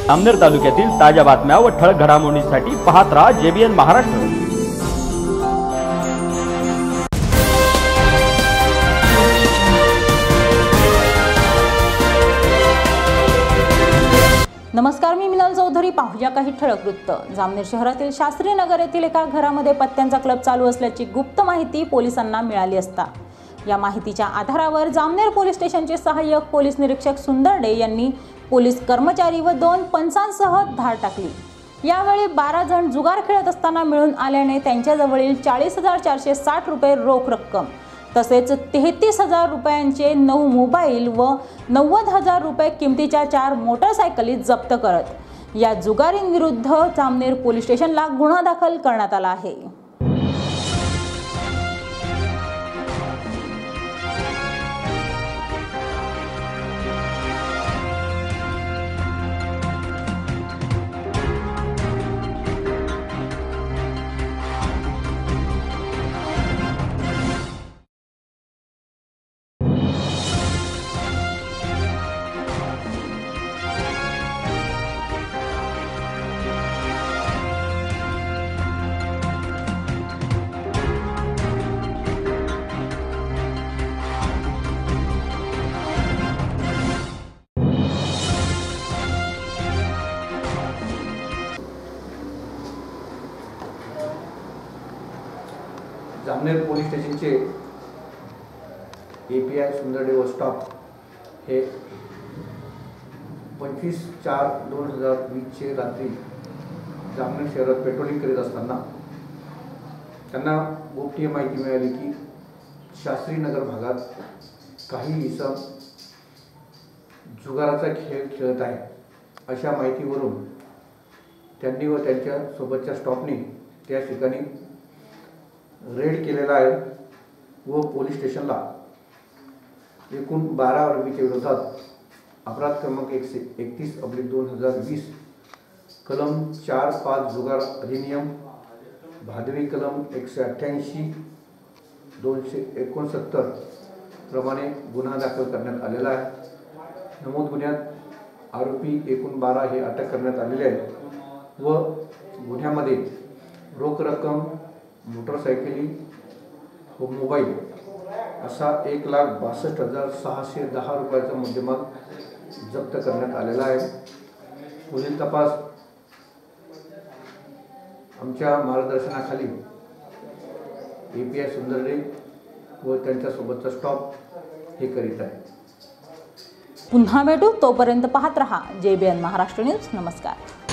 जामनेर तालुक्यातील ताज्या बातम्या व ठळक घडामोडींसाठी पाहत रहा JBN महाराष्ट्र। नमस्कार, मी मिनल चौधरी। पाहूया काही ठळक वृत्त। जामनेर शहरातील शास्त्री नगर येथील एका घरामध्ये पत्त्यांचा क्लब चालू असल्याची गुप्त माहिती पोलिसांना मिळाली असता या माहितीच्या आधारावर जामनेर पोलीस स्टेशनचे सहाय्यक पोलीस निरीक्षक सुंदरडे यांनी पोलीस कर्मचारी व 2 पंचांसह धाड टाकली। यावेळी 12 जण जुगार खेळत असताना मिळून आल्याने त्यांच्याजवळील 40,460 रुपये रोख रक्कम तसेच 33,000 रुपयांचे 9 मोबाईल व 90,000 रुपये किमतीच्या 4 मोटरसायकली जप्त करत या जुगारींविरुद्ध जामनेर पोलीस स्टेशनला गुन्हा दाखल करण्यात आला आहे। जामनेर पोलीस स्टेशनचे API सुंदरडे व स्टाफ हे 25/4/2020 रात्री जामनेर शहरात पेट्रोलिंग करीत असताना त्यांना गोपनीय माहिती मिळाली की शास्त्री नगर भागात काही इसम जुगाराचा खेळ खेळत आहे। अशा माहितीवरून त्यांनी व त्यांच्या सोबतच्या स्टाफने त्या ठिकाणी रेड केलेला आहे व पोलीस स्टेशनला एकूण 12 आरोपींच्या विरोधात अपराध क्रमांक 131/2020 कलम 4(5) जुगार अधिनियम, भादवी कलम 188, 269 प्रमाणे गुन्हा दाखल करण्यात आलेला आहे। नमूद गुन्ह्यात आरोपी एकूण 12 हे अटक करण्यात आलेले आहेत व गुन्ह्यामध्ये रोख रक्कम, मोटरसायकली व मोबाईल असा 1,62,610 रुपयाचा मुद्देमाल जप्त करण्यात आलेला आहे। पुढील तपास आमच्या मार्गदर्शनाखाली API सुंदरडे व त्यांच्यासोबतचा स्टाफ हे करीत आहे। पुन्हा भेटू, तोपर्यंत पाहत रहा JBN महाराष्ट्र न्यूज। नमस्कार।